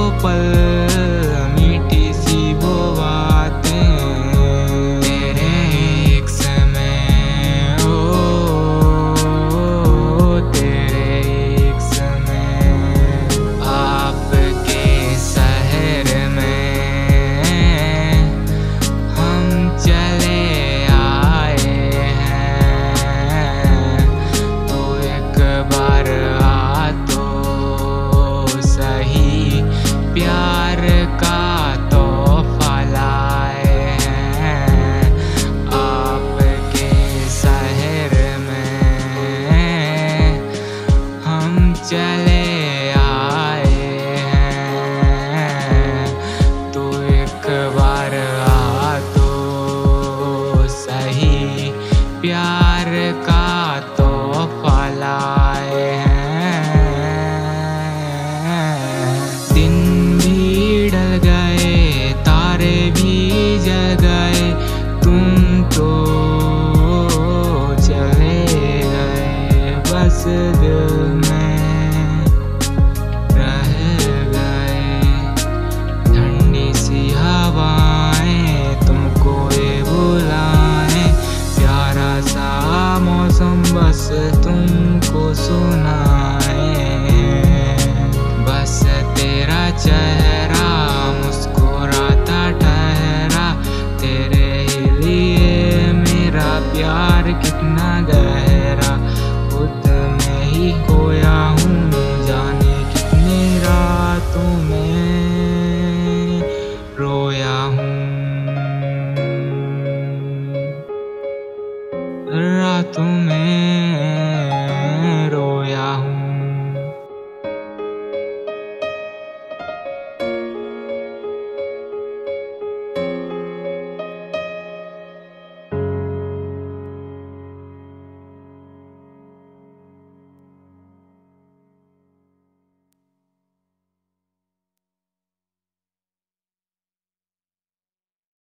पल, मीठी सी वो बातें तेरे एक समय, ओ तेरे एक समय। आपके शहर में हम चले आए हैं, तो एक बार आ तो सही, प्यार का तोहफा लाए हैं। आपके शहर में हम चले आए हैं, तो एक बार आ तो सही, प्यार का तोहफा लाए हैं। दिन भी ढल गए, तारे भी जल गए, तुम तो चले गए, बस दिल में रह गए। ठंडी सी हवाएं तुमको ये बुलाएं, प्यारा सा मौसम बस तुमको सुनाए, बस तेरा